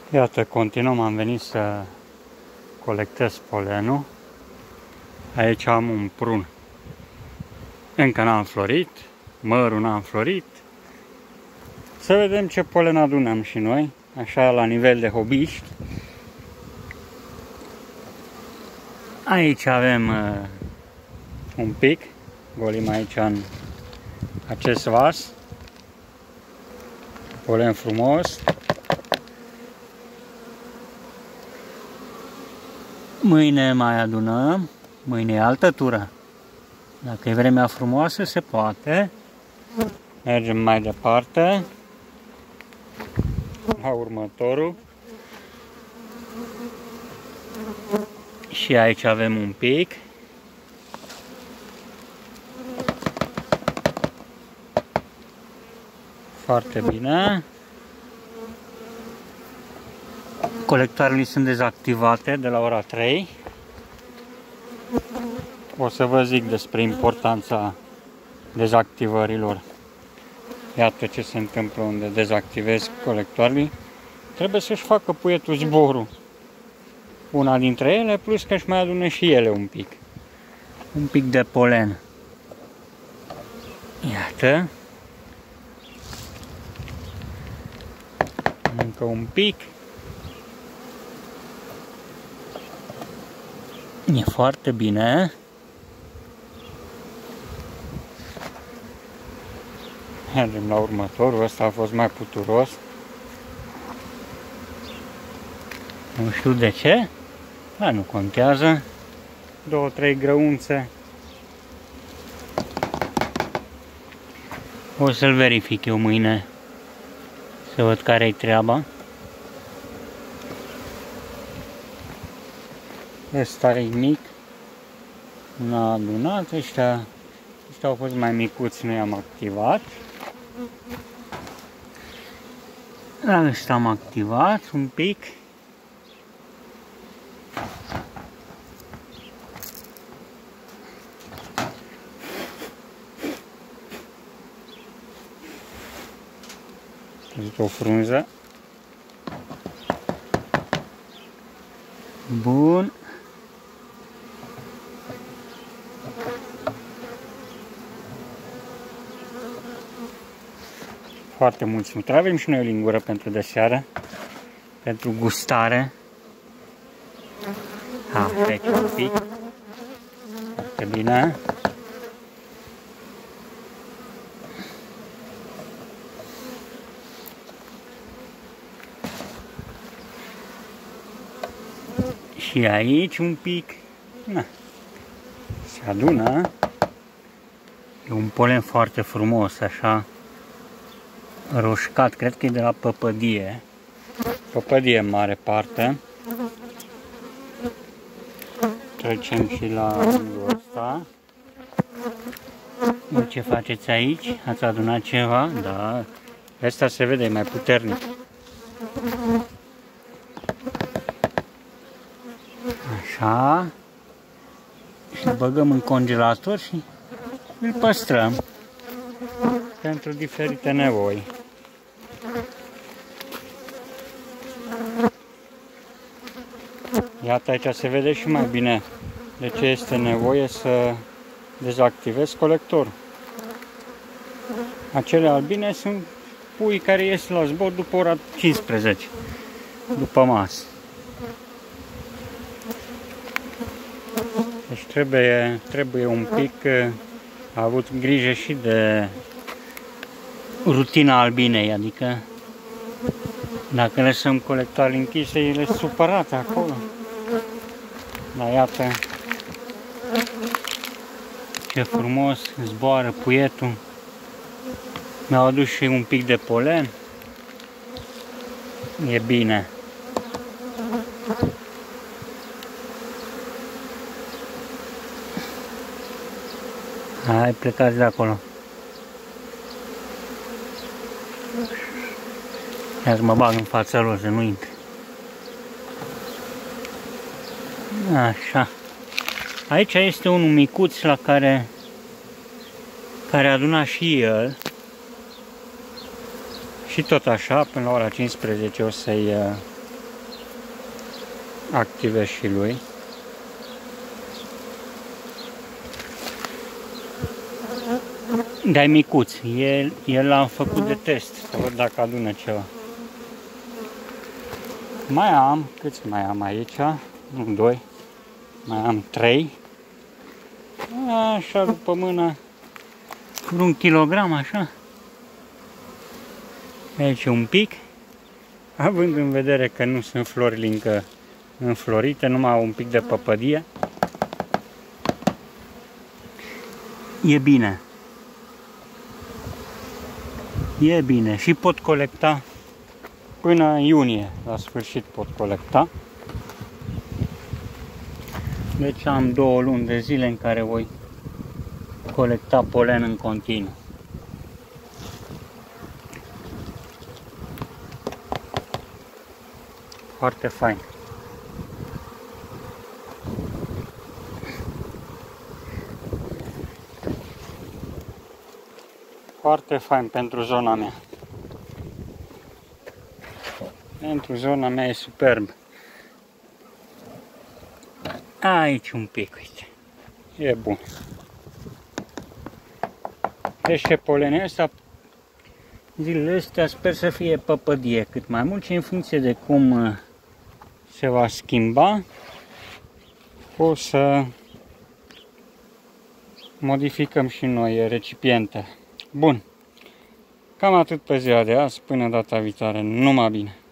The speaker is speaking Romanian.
Iată, continuăm, am venit să colectez polenul. Aici am un prun. Încă n-a înflorit, mărul n-a înflorit. Să vedem ce polen adunăm și noi, așa la nivel de hobiști. Aici avem un pic, golim aici în acest vas. Polen frumos. Mâine mai adunăm, mâine e altă tură. Dacă e vremea frumoasă, se poate. Mergem mai departe. La următorul. Și aici avem un pic. Foarte bine. Colectoarele sunt dezactivate de la ora 3. O să vă zic despre importanța dezactivărilor. Iată ce se întâmplă unde dezactivez colectoarele. Trebuie să-și facă puietul zborul. Una dintre ele, plus că își mai adună și ele un pic. Un pic de polen. Iată. Încă un pic. E foarte bine. Mergem la următorul. Ăsta a fost mai puturos. Nu știu de ce. Dar nu contează. 2-3 grăunțe. O să-l verific eu mâine. Să văd care-i treaba. Ăsta e mic. N-a adunat. Ăștia au fost mai micuți, nu i-am activat. La ăsta am activat un pic. O frunză. Bun. Foarte mulți nutre. Avem și noi o lingură pentru deseară, pentru gustare. Trece un pic. Foarte bine. Și aici un pic. Na. Se adună. E un polen foarte frumos, așa. Roșcat, cred că e de la păpădie. Păpădie în mare parte. Trecem și la unghiul ăsta. Ce faceți aici? Ați adunat ceva? Da. Ăsta se vede, e mai puternic. Așa. Și îl băgăm în congelator și îl păstrăm pentru diferite nevoi. Iată, aici se vede și mai bine de ce este nevoie să dezactivez colectorul. Acele albine sunt pui care ies la zbor după ora 15, după masă. Deci trebuie un pic avut grijă și de rutina albinei, adică dacă lăsăm colectoarele închise, ele sunt supărate acolo. Dar iată ce frumos zboară puietul. Mi-au adus și un pic de polen. E bine. Hai, plecați de acolo. Ia să mă bag în fața lor, să nu intre. Așa. Aici este unul micuț la care aduna și el. Și tot așa, până la ora 15 o să-i active și lui. Dar e micuț, el l-am făcut de test, să văd dacă adună ceva. Mai am, câți mai am aici? Nu, 2, mai am 3. Așa, după mână, un kilogram, așa. Aici un pic, având în vedere că nu sunt florile încă înflorite, numai un pic de păpădie. E bine. E bine și pot colecta până în iunie, la sfârșit pot colecta. Deci am 2 luni de zile în care voi colecta polen în continuu. Foarte fain. Foarte fain pentru zona mea. Pentru zona mea e superb. Aici un pic, uite. E bun. Deci ce polenul ăsta, zilele astea sper să fie păpădie cât mai mult și în funcție de cum se va schimba, o să modificăm și noi recipiente. Bun. Cam atât pe ziua de azi, până data viitoare. Numai bine!